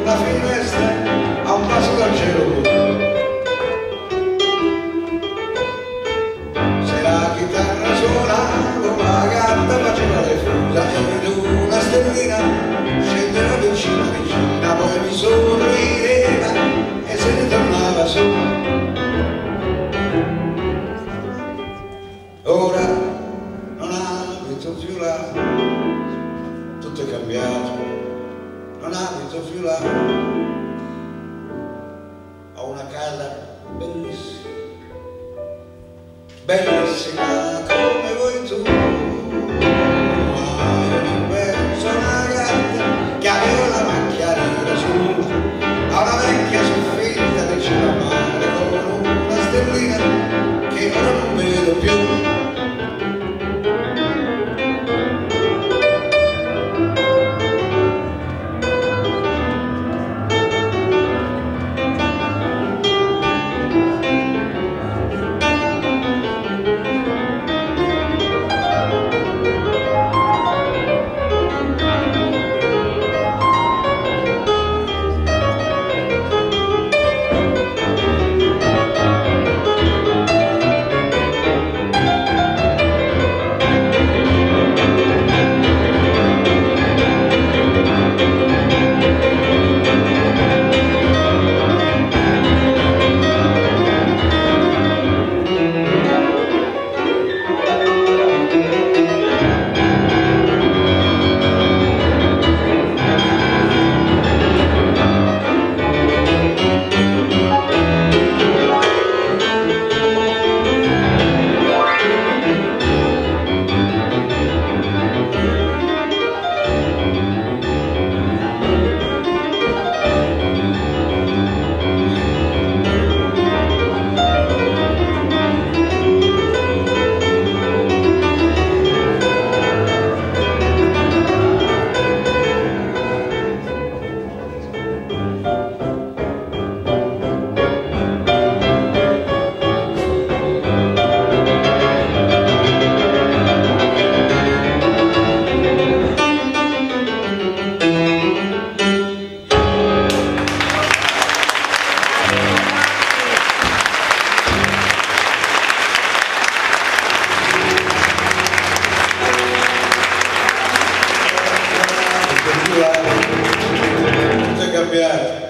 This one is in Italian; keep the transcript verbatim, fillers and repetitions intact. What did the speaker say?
la finestra a un passo dal cielo. Se la chitarra suonava, la gatta faceva le fusa ed una stellina scendeva vicina vicina, poi mi sorrideva e se ne tornava su. Ora non abito più là, tutto è cambiato, non abito più là, ho una casa bellissima, bellissima come vuoi tu, ma io mi penso a una gatta che aveva la macchia nera su, a una vecchia soffitta vicino al mare con una stellina che ora non vedo più. Tutto è cambiato.